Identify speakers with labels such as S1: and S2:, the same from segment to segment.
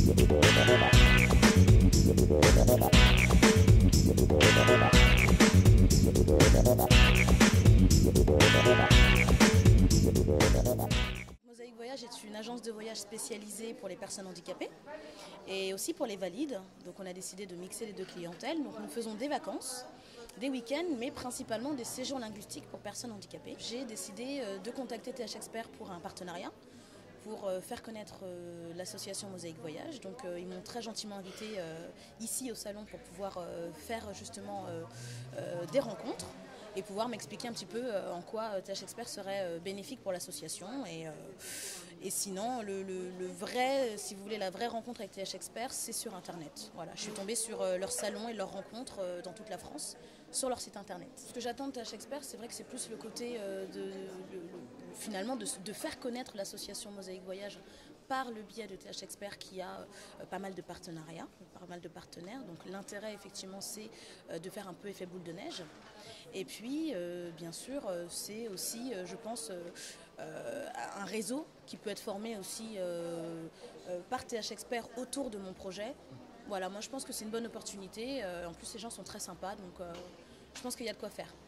S1: Mosaïque Voyage est une agence de voyage spécialisée pour les personnes handicapées et aussi pour les valides. Donc on a décidé de mixer les deux clientèles. Donc nous faisons des vacances, des week-ends, mais principalement des séjours linguistiques pour personnes handicapées. J'ai décidé de contacter TH Expert pour un partenariat, pour faire connaître l'association Mosaïque Voyage. Donc ils m'ont très gentiment invité ici au salon pour pouvoir faire justement des rencontres et pouvoir m'expliquer un petit peu en quoi TH Expert serait bénéfique pour l'association. Et sinon, si vous voulez, la vraie rencontre avec TH Expert, c'est sur Internet. Voilà, je suis tombée sur leur salon et leurs rencontres dans toute la France, sur leur site Internet. Ce que j'attends de TH Expert, c'est vrai que c'est plus le côté finalement de faire connaître l'association Mosaïque Voyage par le biais de TH Expert qui a pas mal de partenariats, pas mal de partenaires. Donc l'intérêt effectivement c'est de faire un peu effet boule de neige. Et puis bien sûr c'est aussi je pense un réseau qui peut être formé aussi par TH Expert autour de mon projet. Voilà, moi je pense que c'est une bonne opportunité. En plus les gens sont très sympas donc je pense qu'il y a de quoi faire.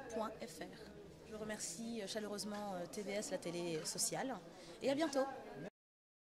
S1: www.mosaïque-voyage.fr. Je remercie chaleureusement TVS, la télé sociale, et à bientôt.